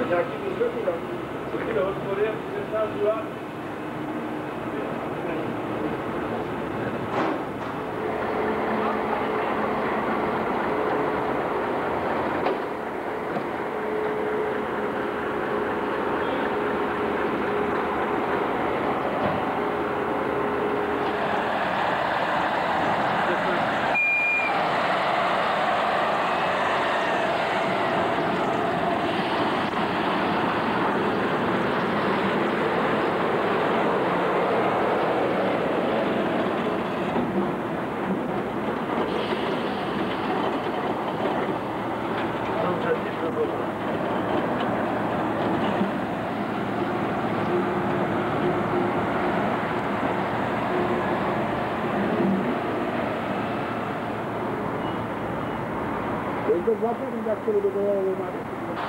nějaký výsledky tam. Taky do hospody a se nás dívat. To vlastně začali do toho máte.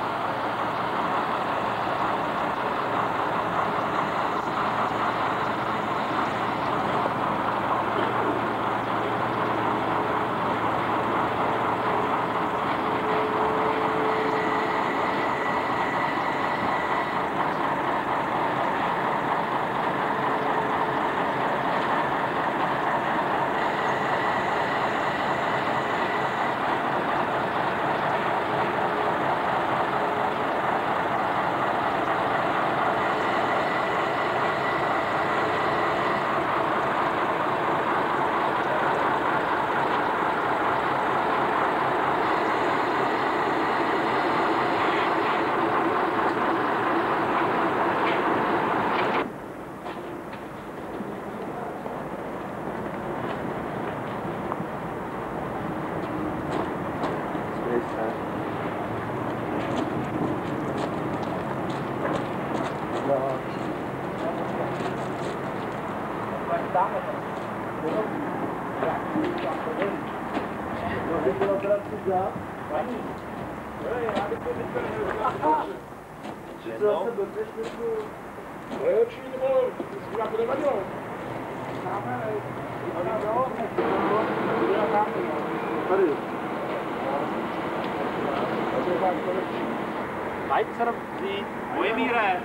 Majcer Vojmíre.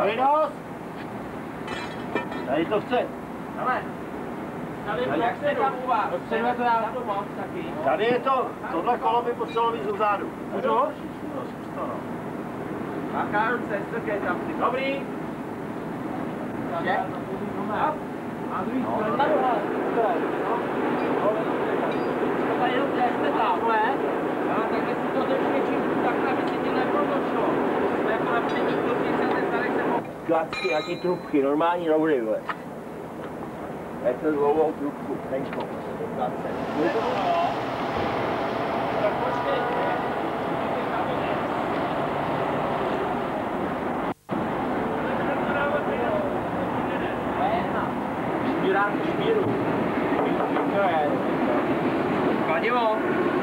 Hojnost! Tady to chce. Ale, tady dopředu, dopředu je to já to mám taky. Tady je to, tohle kolo by potřebovalo víc dozadu. Můžu? No, zkus to, no. Máká ruce, strkej tam si. Dobrý. Je? A druhý straně. Tady jenom jste tam, ne? Ale tak jestli to drží čím, tak aby si ti neprotočilo. To jako na přední klubnice, ten starek se mohl. Klacky, jaký trubky, normální roury, vole. Jak to dlouhou trubku, tenkou. Tak počkej. Šmírám šmíru. To je. Kladivo.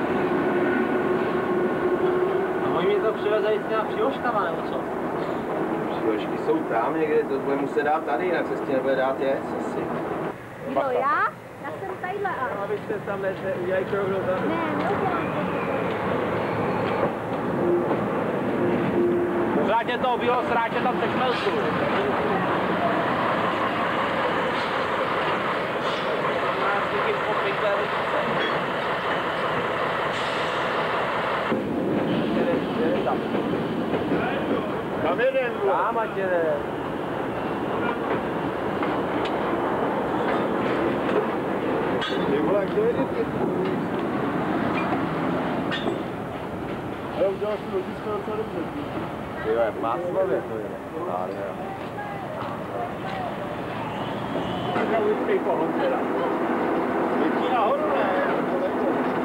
A oni mi to přivezají s těma přiložkama, nebo co? Přiložky jsou tam někde, to bude muset dát tady, na cestě nebude dát jet, asi. Kdo já? Já jsem tadyhle a... Abyste tam udělali krok dozadu. Ne, neudělám. Pořádně toho bylo sráče tam se šmelku. Kam jeden, vole? Tam ať jede. Ty vole, kdo jede ty? Ale udělal jsem ložisko docela dobře. Jo, je maslově to je. Ale jo. Takový pohon teda. Světí nahoru, ne?